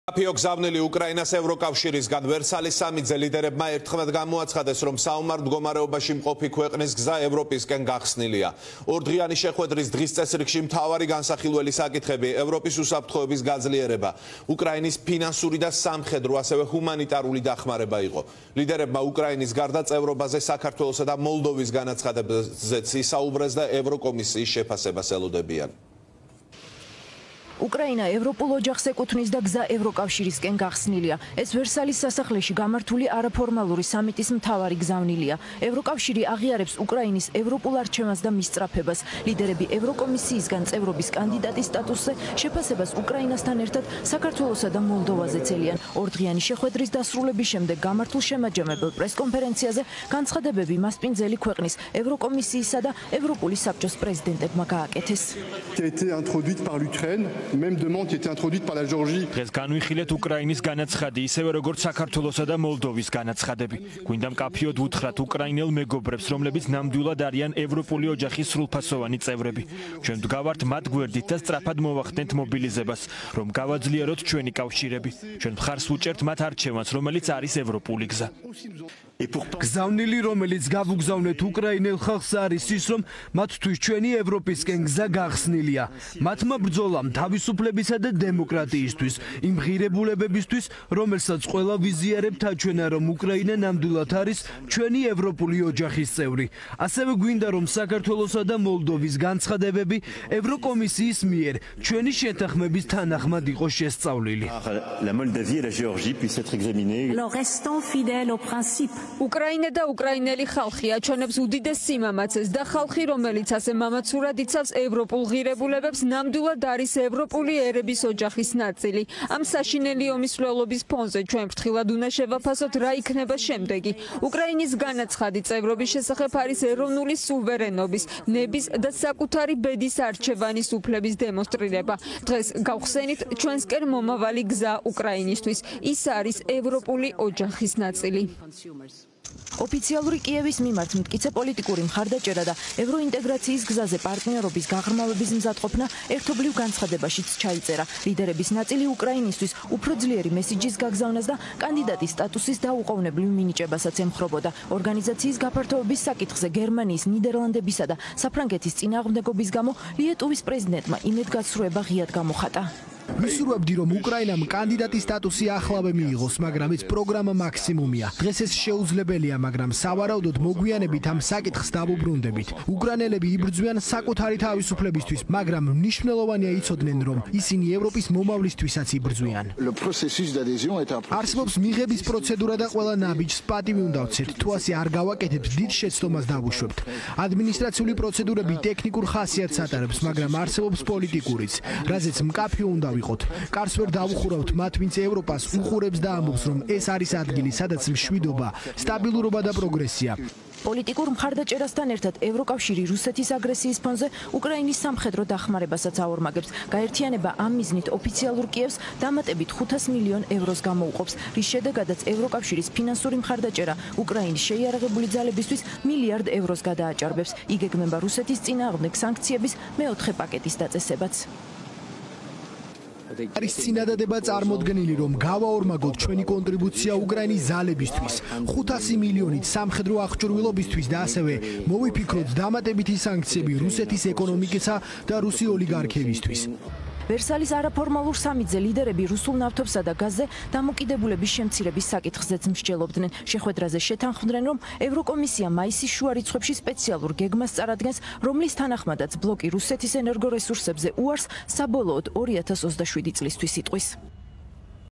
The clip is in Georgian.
გზავნილი უკრაინას ევროკავშირისგან ვერსალის სამიტზე ლიდერებმა ერთხმად გამოაცხადეს, რომ საომარ მდგომარეობაში მყოფი ქვეყნის გზა ევროპისკენ გახსნილია. ორდღიანი შეხვედრის დღის წესრიგში მთავარი განსახილველი საკითხები ევროპის უსაფრთხოების გაძლიერება, უკრაინის ფინანსური და სამხედრო, ასევე ჰუმანიტარული დახმარება იყო. ლიდერებმა უკრაინის გარდა წევრობაზე საქართველოსა და მოლდოვის განაცხადებაზეც ისაუბრეს და ევროკომისიის შეფასებას ელოდებიან. უკრაინა ევროპულ ოჯახს ეკუთვნის და გზა ევროკავშირისკენ გახსნილია. ეს ვერსალის სასახლეში გამართული არაფორმალური სამიტის მთავარი გზავნილია. ევროკავშირი აღიარებს უკრაინის ევროპულ არჩევანს და მისწრაფებას. ლიდერები ევროკომისიისგან წევრობის კანდიდატის სტატუსზე შეფასებას უკრაინასთან ერთად საქართველოსა და მოლდოვაზე ცელიან. ორდღიანი შეხვედრის დასრულების შემდეგ გამართულ შემაჯამებელ პრესკონფერენციაზე განცხადებები მასპინძელი ქვეყნის ევროკომისიისა და ევროპული საბჭოს პრეზიდენტებმა გააკეთეს. Même demande qui était introduite par la Géorgie. დღეს განვიხილეთ უკრაინის განაცხადი, ისევე როგორც საქართველოსა და მოლდოვის განაცხადები. გვინდა მკაფიოდ უთხრათ უკრაინელ მეგობრებს, რომლებიც ნამდვილად არიან ევროპული ოჯახის სრულფასოვანი წევრები. ჩვენ ვდგავართ მათ გვერდით და სწრაფად მოვახდენთ მობილიზებას, რომ გავაძლიეროთ ჩვენი კავშირები. ჩვენ მხარს ვუჭერთ მათ არჩევანს, რომელიც არის ევროპული გზა. გზავნილი, რომელიც გავუგზავნეთ უკრაინელ ხალხს, არის ის, რომ მათთვის ჩვენი ევროპისკენ გზა გახსნილია. მათმა ბრძოლამ თავისუფლებისა და დემოკრატიისთვის, იმ ღირებულებებისთვის, რომელსაც ყველა ვიზიარებთ აჩვენა, რომ უკრაინა ნამდვილად არის ჩვენი ევროპული ოჯახის წევრი. ასევე გვინდა, რომ საქართველოსა და მოლდოვის განცხადებები ევროკომისიის მიერ ჩვენი შეთანხმების თანახმად იყოს შესწავლილი. უკრაინა და უკრაინელი ხალხი აჩვენებს უდიდეს სიმამაცეს და ხალხი, რომელიც ასე მამაცურად იცავს ევროპულ ღირებულებებს, ნამდვილად არის ევროპული ერების ოჯახის ნაწილი. ამ საშინელი ომის მცველობის ფონზე ჩვენ ფრთხილად უნდა შევაფასოთ, რა იქნება შემდეგი. უკრაინის განაცხადი წევრობის შესახებ არის ეროვნული სუვერენობის, ნების და საკუთარი ბედის არჩევანის უფლების დემონსტრირება. დღეს გავხსენით ჩვენსკენ მომავალი გზა უკრაინისთვის. ის არის ევროპული ოჯახის ნაწილი. ოფიციალური კიევის მიმართ მტკიცე პოლიტიკური მხარდაჭერა და ევროინტეგრაციის გზაზე პარტნიორობის გაღრმავების მზადყოფნა ერთობლივ განცხადებაშიც ჩაიწერა. ლიდერების ნაწილი უკრაინისთვის უფრო ძლიერი მესიჯის გაგზავნას და კანდიდატის სტატუსის დაუყოვნებლივ მინიჭებასაც ემხრობოდა. ორგანიზაციის გაფართოების საკითხზე გერმანიის, ნიდერლანდებისა და საფრანგეთის წინააღმდეგობის გამო ლიეტუვის პრეზიდენტმა იმედგაცრუება ღიად გამოხატა. ვისურვებდი, რომ უკრაინამ კანდიდატის სტატუსი ახლავე მიიღოს, მაგრამ ეს პროგრამა მაქსიმუმია. დღეს ეს შეუძლებელია, მაგრამ სავარაუდოდ მოგვიანებით ამ საკითხს დავუბრუნდებით. უკრაინელები იბრძვიან საკუთარი თავისუფლებისთვის, მაგრამ მნიშვნელოვანია იცოდნენ, რომ ისინი ევროპის მომავლისთვისაც იბრძვიან. არსებობს მიღების პროცედურა და ყველა ნაბიჯს პატივი უნდა ვცეთ. თუ ასე არ გავაკეთებთ, დიდ შეცდომას დავუშვებთ. ადმინისტრაციული პროცედურები ტექნიკურ ხასიათს ატარებს, მაგრამ არსებობს პოლიტიკურიც, რაზეც მკაფიო უნდა კარს ვერ დავუხურავთ მათ, ვინც ევროპას უყურებს და ამბობს, რომ ეს არის ადგილი, სადაც მშვიდობა, სტაბილურობა და პროგრესია. პოლიტიკურ მხარდაჭერასთან ერთად ევროკავშირი რუსეთის აგრესიის ფონზე უკრაინის სამხედრო დახმარებასაც აორმაგებს. გაერთიანება ამ მიზნით ოფიციალურ კიევს დამატებით 500 მილიონ ევროს გამოუყოფს, რის შედეგადაც ევროკავშირის ფინანსური მხარდაჭერა უკრაინის შეიარაღებული ძალებისთვის მილიარდ ევროს გადააჭარბებს. იგეგმება რუსეთის წინააღმდეგ სანქციების მეოთხე პაკეტის დაწესებაც. არის წინადადება წარმოდგენილი, რომ გავაორმაგოთ ჩვენი კონტრიბუცია უკრაინის ძალებისთვის, 500 მილიონით სამხედრო აღჭურვილობისთვის და ასევე მოვიფიქროთ დამატებითი სანქციები რუსეთის ეკონომიკისა და რუსი ოლიგარქებისთვის. ვერსალის არაფორმალურ სამიტზე ლიდერები რუსულ ნავთობსა და გაზზე დამოკიდებულების შემცირების საკითხზეც მსჯელობდნენ. შეხვედრაზე შეთანხმდნენ, რომ ევროკომისია მაისის შუა რიცხვებში სპეციალურ გეგმას წარადგენს, რომლის თანახმადაც ბლოკი რუსეთის ენერგორესურსებზე უარს საბოლოოდ 2027 წლისთვის იტყვის.